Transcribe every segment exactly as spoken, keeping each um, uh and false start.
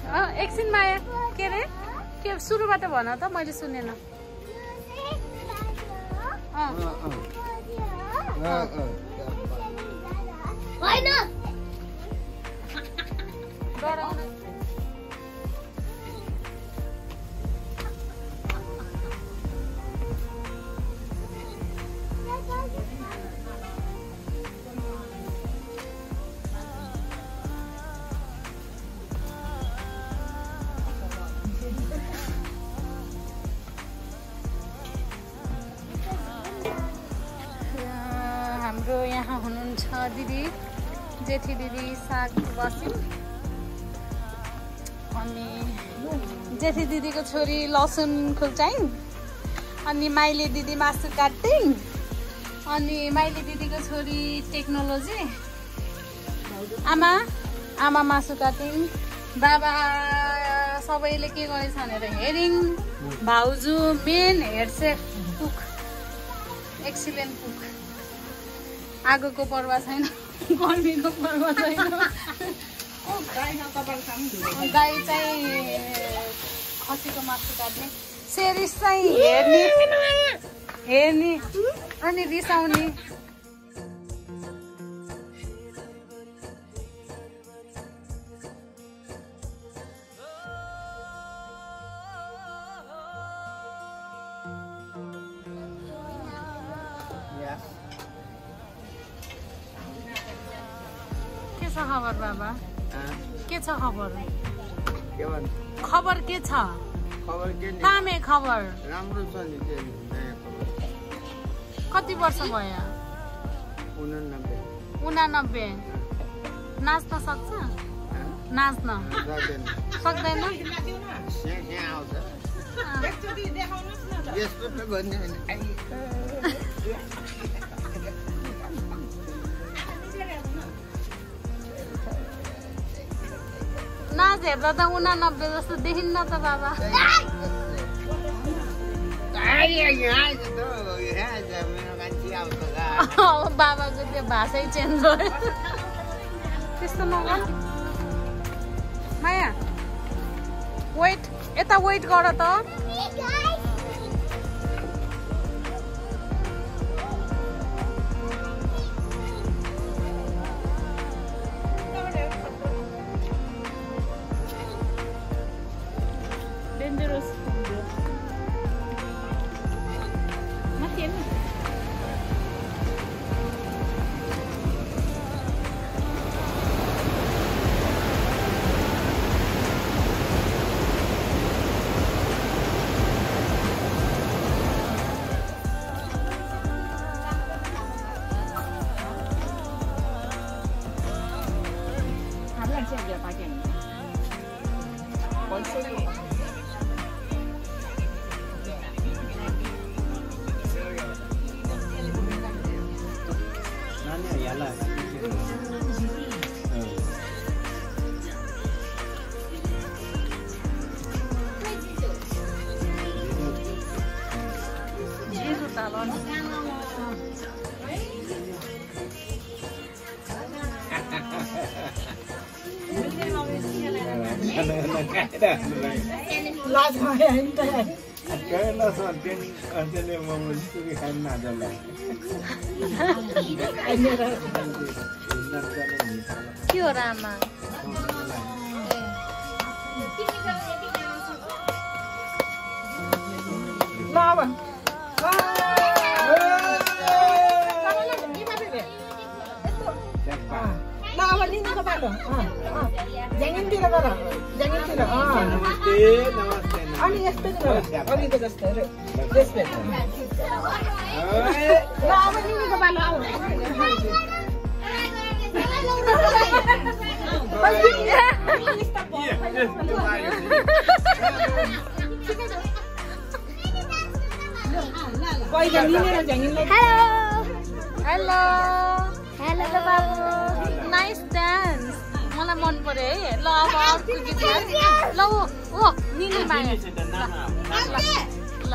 एकछिन माया के रे के सुरुबाट भन त मैले सुनेन होइन हाम्रो यहाँ हुनुहुन्छ दिदी जेठी दिदी साग बसिन् अनि जेठी दिदीको छोरी लसुन खुल्चाइन् अनि माइली दिदी मासु काट्टिन् अनि माइली दिदीको छोरी टेक्नोलोजी आमा आमा मासु काटिन् बाबा सबैले के गरेछ भनेर हेरिङ भाउजू main head chef cook excellent cook आगोको पर्वा छैन गर्मीको पर्वा छैन गाई चाहिँ खसीको मासु काट्ने सेरिस चाहिँ हेर्ने हेर्ने अनि रिसाउने खबर बाबा के छ खबर के भन्छ खबर के छ खबर के नि कामे खबर राम्रो छ नि के नयाँ खबर कति वर्ष भयो उनानब्बे उनानब्बे नाच्न सक्छ नाच्न सक्दैन सक्दैन स्या स्या आउँछ एकचोटी देखाउनुस् न त यस्तो त भन्ने हैन नाच हेर्दा त उनानब्बे जस्तो देखिन्न त बाबा बाबाको त्यो भाषै चेन्ज भयो त्यस्तो नगर माया वेट यता वेट गर त लाज भयो नि त Kaya sa atin, atin yung mga muli kan na dala. के हो रामा लावा lawa ni ni kapalo jangan tira bara jangan tira Namaste, namaste. ani yasta ni bara ani to jasta respect lawa ni ni kapalo Koi jangan ni jangan lagi. Hello. Hello babu. Nice dance. मलाई मन पर्यो है ल अब अर्को गीत ल ओ निनी माया ल ल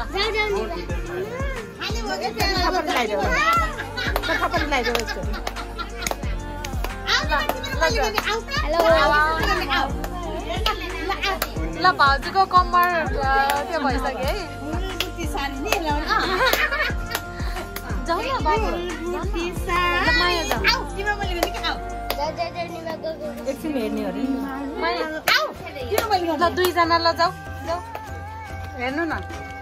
खबर लगाइदेऊ खबर लगाइदेऊ यसको हेलो ल भाउजूको कम्मर त्यो भइसक्यो है जाऊ न बाबु माया जाऊ एकछिन हेर्ने हो ल दुईजना ल जाऊ जाऊ हेर्नु न